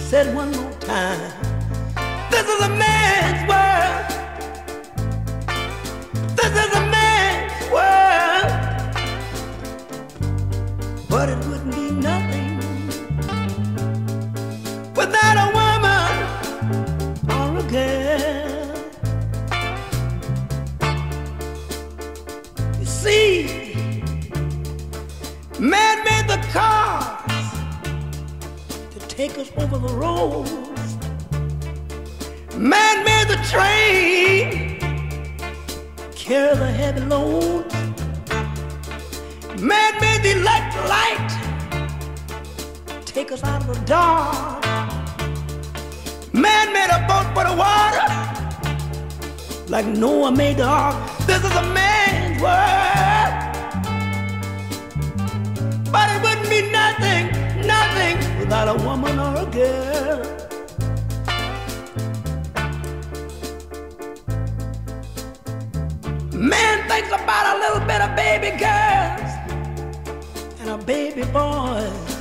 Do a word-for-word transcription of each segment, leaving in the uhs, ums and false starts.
said one more time, this is a man's world. This is a man's world. But it wouldn't be nothing without a woman or a girl. You see, man made the cars to take us over the roads. Man made the train carry the heavy loads. Man made the electric light take us out of the dark. Man made a boat for the water like Noah made the ark. This is a man's world. But it wouldn't be nothing, nothing without a woman or a girl. Man thinks about a little bit of baby girls and a baby boys.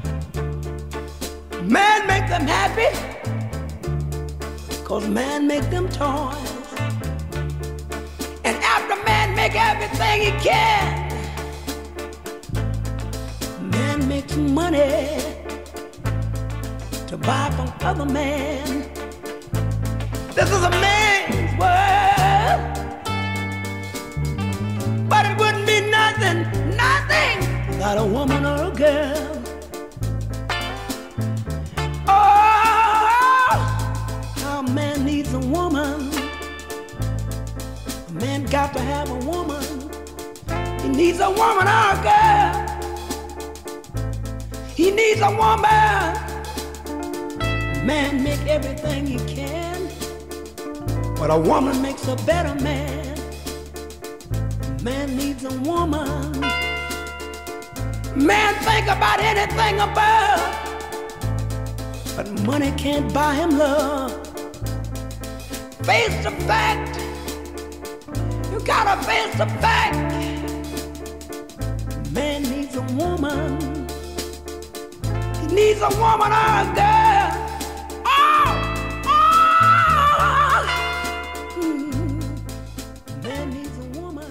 Man make them happy, cause man make them toys. And after man make everything he can, man makes money to buy from other men. This is a man's world. But it wouldn't be nothing, nothing without a woman or a girl. Oh, how a man needs a woman. A man got to have a woman. He needs a woman or a girl. He needs a woman. Man make everything he can, but a woman makes a better man. Man needs a woman. Man think about anything above, but money can't buy him love. Face the fact. You gotta face the fact. Man needs a woman. He needs a woman or a girl. Oh, oh. Mm. Man needs a woman.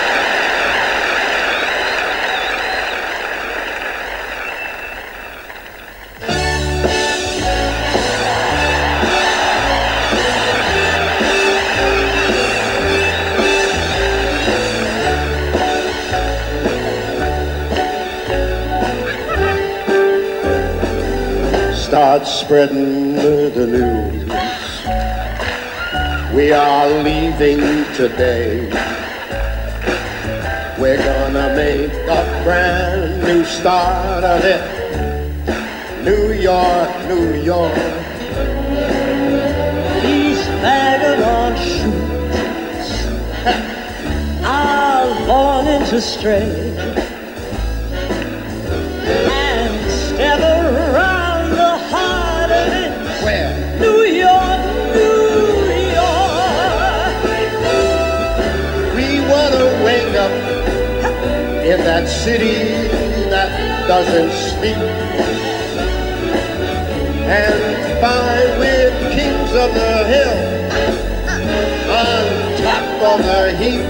Start spreading the news. We are leaving today. We're gonna make a brand new start of it. New York, New York. These vagabond shoes are longing to stray and step around the heart of it. Where? New York, New York. We wanna wake up in that city that doesn't sleep and find we're kings of the hill on top of the heap.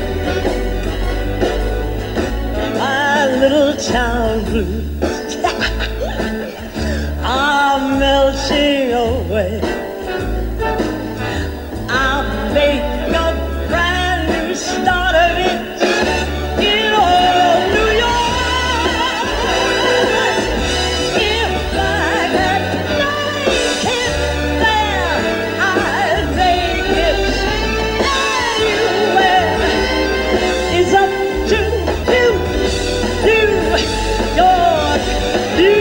My little town blues are melting away. I'll make a brand new start of it in old New York. If I had night there, I'd make it anywhere. It's up to you, New York, New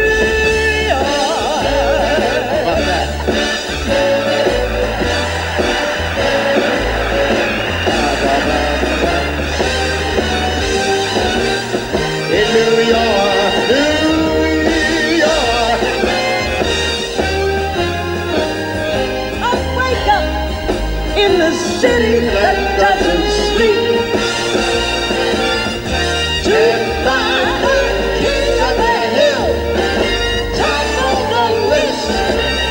New York, New York. I wake up in the city that doesn't sleep to find the king of the hill, top of the list.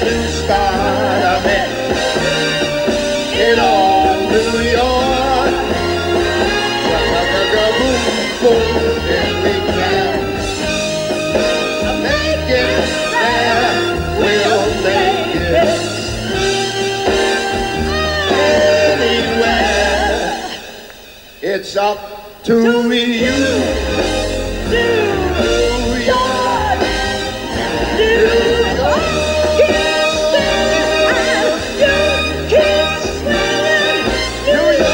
new start of it in all New York. Boom, boom, if we can make it there, we'll make it anywhere. It's up to you. New York, New York. Keep singing, you keep singing, New York.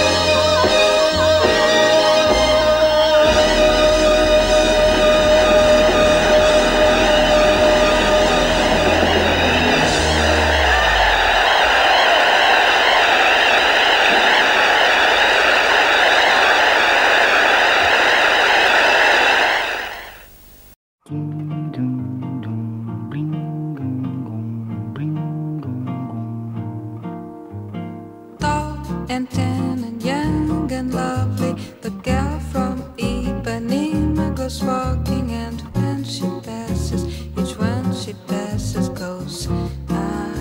And tan and young and lovely, the girl from Ipanema goes walking, and when she passes, each one she passes goes ah.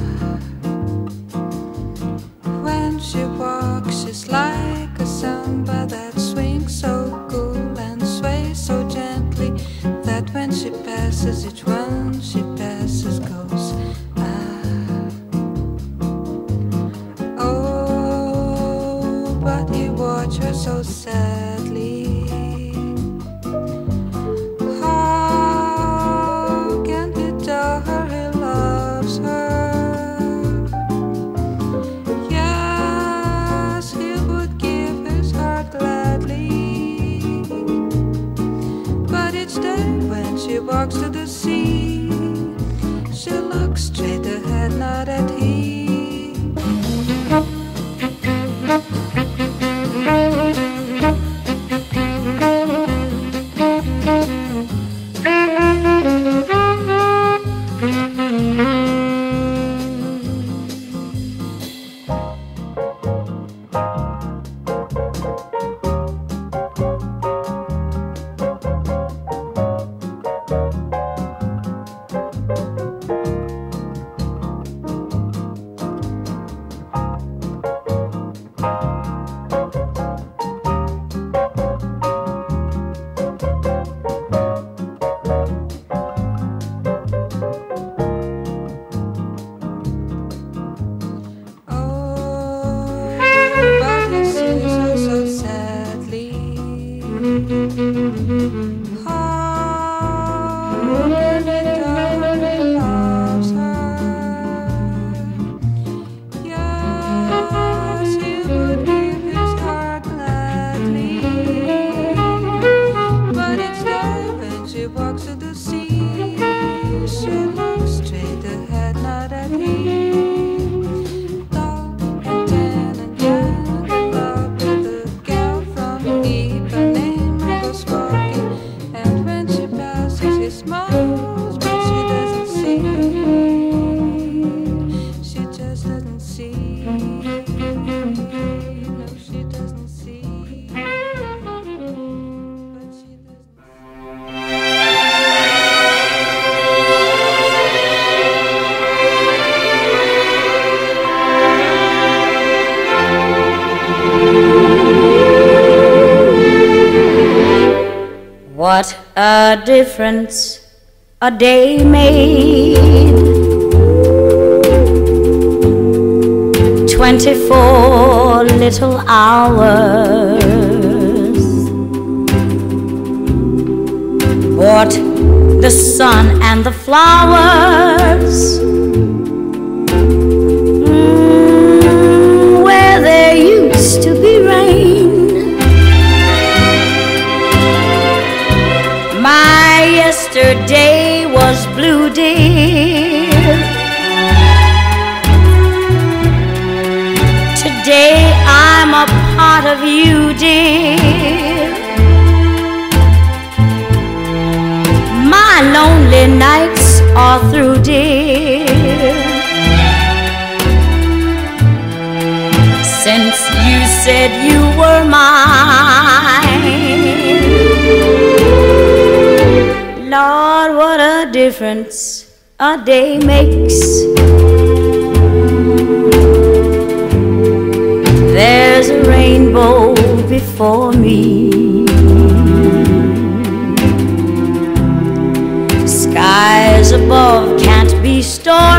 When she walks, she's like a samba that swings so cool and sways so gently, that when she passes, each one she passes goes ah. But he watched her so sadly. How can he tell her he loves her? Yes, he would give his heart gladly. But each day when she walks to the sea, she looks straight ahead, not at him. What a difference a day made. Twenty-four little hours brought the sun and the flowers mm, where there used to be rain. My yesterday was blue, dear. Today I'm a part of you, dear. My lonely nights are through, dear, since you said you were mine. Lord, what a difference a day makes. for me. Skies above can't be stormy.